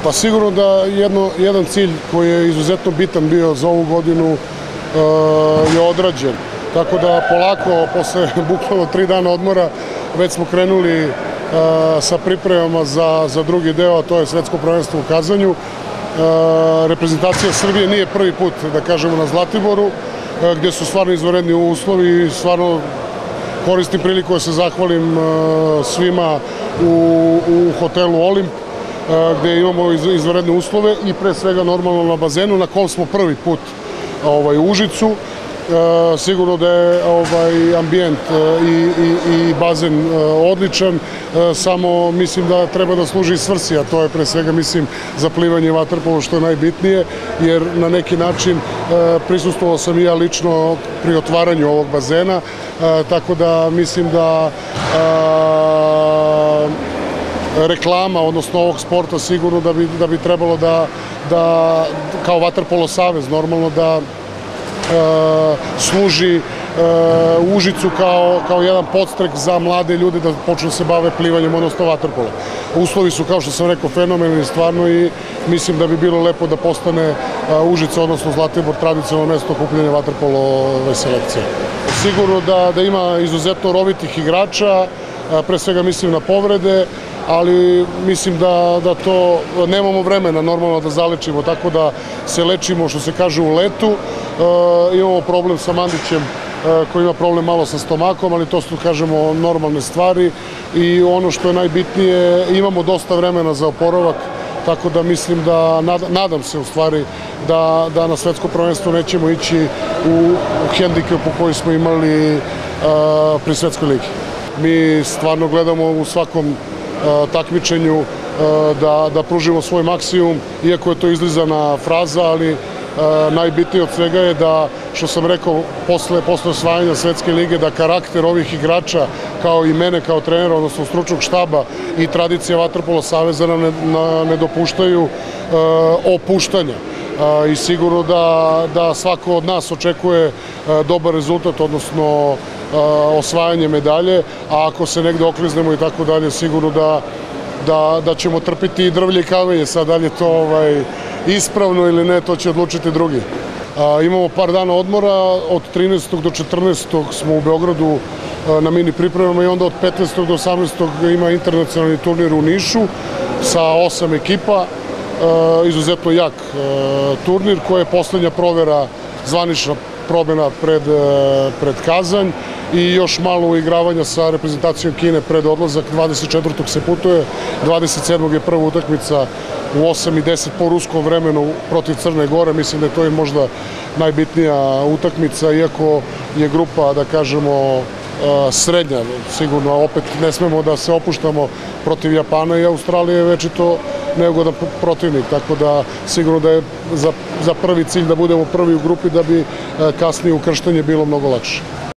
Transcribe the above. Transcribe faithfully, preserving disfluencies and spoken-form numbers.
Pa sigurno da jedno, jedan cilj koji je izuzetno bitan bio za ovu godinu uh, je odrađen. Tako da polako, posle bukvalno tri dana odmora, već smo krenuli uh, sa pripremama za, za drugi deo, a to je svetsko prvenstvo u Kazanju. Uh, reprezentacija Srbije nije prvi put, da kažemo, na Zlatiboru, uh, gdje su stvarno izvanredni uslovi i stvarno koristim priliku da se zahvalim uh, svima u, u hotelu Olimp, gdje imamo izvanredne uslove i pre svega normalno na bazenu, na kom smo prvi put ovaj, u Užicu. E, sigurno da je ovaj, ambijent i, i, i bazen e, odličan, e, samo mislim da treba da služi svrsi, a to je pre svega, mislim, za plivanje vaterpolo, što je najbitnije, jer na neki način e, prisustvovao sam i ja lično pri otvaranju ovog bazena, e, tako da mislim da e, reklama, odnosno ovog sporta, sigurno da bi, da bi trebalo da, da kao Vaterpolo savez, normalno da e, služi e, Užicu kao, kao jedan podstrek za mlade ljude da počnu se bave plivanjem, odnosno vaterpolo. Uslovi su, kao što sam rekao, fenomenalni stvarno i mislim da bi bilo lepo da postane Užica, odnosno Zlatibor, tradicionalno mesto okupljanja vaterpolo selekcije. Sigurno da, da ima izuzetno rovitih igrača, pre svega mislim na povrede, ali mislim da, da to nemamo vremena normalno da zalečimo, tako da se lečimo, što se kaže, u letu. E, imamo problem sa Mandićem e, koji ima problem malo sa stomakom, ali to su, kažemo, normalne stvari i ono što je najbitnije, imamo dosta vremena za oporavak, tako da mislim da, nadam se u stvari, da, da na svetsko prvenstvo nećemo ići u, u hendikepu koji smo imali a, pri svetskoj ligi. Mi stvarno gledamo u svakom takmičenju da, da pružimo svoj maksimum, iako je to izlizana fraza, ali najbitnije od svega je da, što sam rekao, posle, posle osvajanja svetske lige, da karakter ovih igrača, kao i mene kao trenera, odnosno stručnog štaba i tradicija Vaterpolo saveza nam ne, na, ne dopuštaju uh, opuštanja. Uh, I sigurno da, da svako od nas očekuje uh, dobar rezultat, odnosno uh, osvajanje medalje, a ako se negde okliznemo i tako dalje, sigurno da, da, da ćemo trpiti i drvlje i kamenje. Sad, da li je to ovaj, ispravno ili ne, to će odlučiti drugi. A, imamo par dana odmora, od trinaestog do četrnaestog smo u Beogradu a, na mini pripremama i onda od petnaestog do osamnaestog ima internacionalni turnir u Nišu sa osam ekipa, a, izuzetno jak a, turnir koji je poslednja provera, zvanična probena pred, pred Kazanj i još malo uigravanja sa reprezentacijom Kine pred odlazak. dvadeset četvrtog se putuje, dvadeset sedmog je prva utakmica u osam i deset po ruskom vremenu protiv Crne Gore. Mislim da je to i možda najbitnija utakmica, iako je grupa, da kažemo, srednja. Sigurno, opet ne smemo da se opuštamo protiv Japana i Australije, već i to neugodan protivnik, tako da sigurno da je za, za prvi cilj da budemo prvi u grupi, da bi kasnije ukrštanje bilo mnogo lakše.